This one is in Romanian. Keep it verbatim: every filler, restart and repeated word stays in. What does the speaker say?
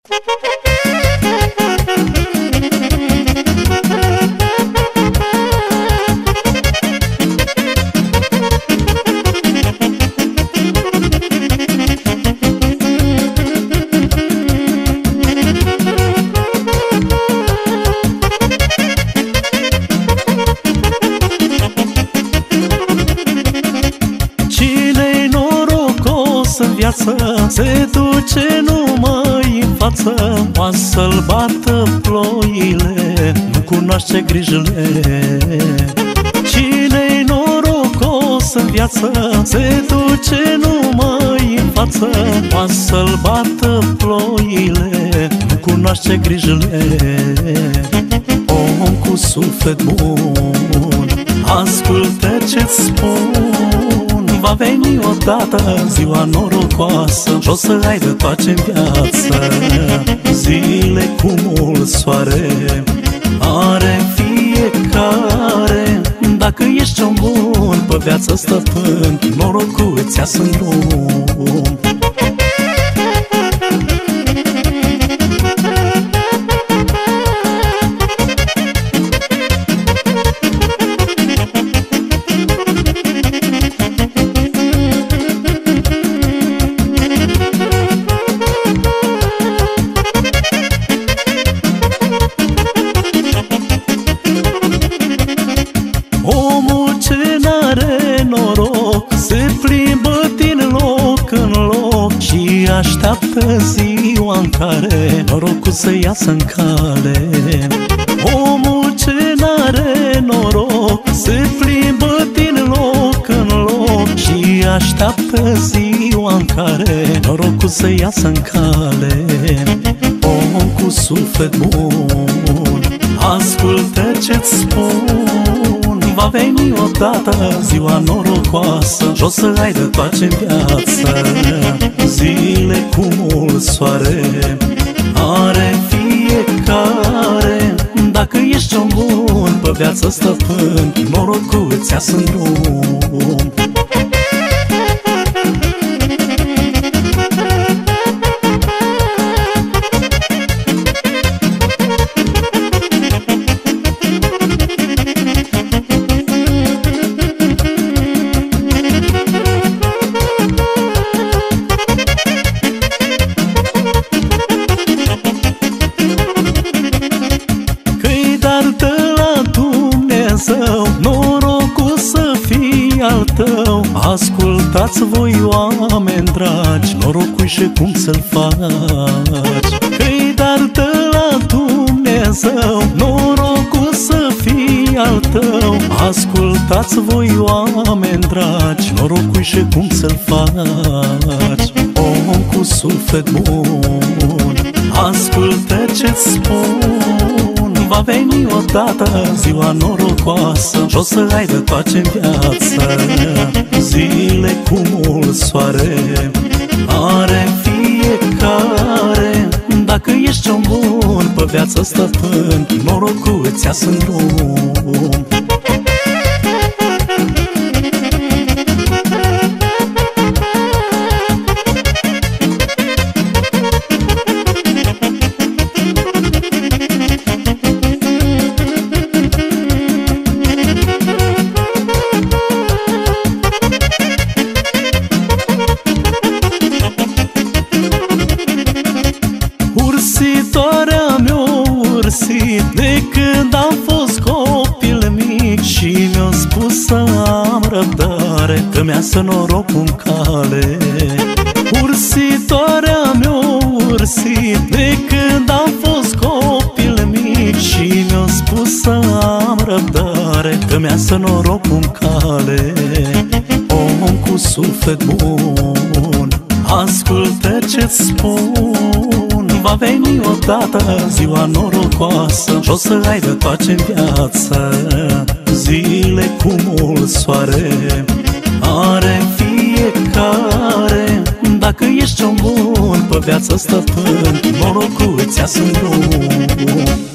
Se duce numai în față, o să-l bată ploile, nu cunoaște grijile. Cine-i norocos în viață, se duce numai în față, o să-l bată ploile, nu cunoaște grijile. Om cu suflet bun, ascultă ce-ți spun, va veni odată ziua norocoasă și o să ai de toate în viață. Zile cu mult soare are fiecare, dacă ești om bun pe viață stăpân, norocul îți iasă în drum. Omul ce n-are noroc se plimbă din loc în loc și așteaptă ziua în care norocul să iasă în cale. Omul ce n-are noroc se plimbă din loc în loc și așteaptă ziua în care norocul să iasă în cale. Om cu suflet bun, ascultă ce-ți spun, va veni odată ziua norocoasă și o să ai de toate în viață. Zile cu mult soare are fiecare, dacă ești om bun pe viață stăpân, norocul îți iasă în drum. Norocul să fie al tău, ascultați voi oameni dragi, norocul și cum să-l faci. Că-i dar de la Dumnezeu, norocul să fie al tău, ascultați voi oameni dragi, norocul și cum să-l faci. Om cu suflet bun, ascultă ce-ți spun, va veni odată ziua norocoasă și o să ai de toate în viață. Zile cu mult soare are fiecare, dacă ești om bun pe viață stăpân, norocul îți iasă în drum. Ursitoarea mi-a ursit de când am fost copil mic și mi-a spus să am răbdare, că mi-a norocul în cale. Ursitoarea mi-a ursit de când am fost copil mic și mi-a spus să am răbdare, că mi-a norocul în cale. Om cu suflet bun, ascultă ce-ți spun, va veni odată ziua norocoasă și o să ai de toate în viață. Zile cu mult soare are fiecare, dacă ești om bun pe viață stăpân, norocul îți iasă în drum.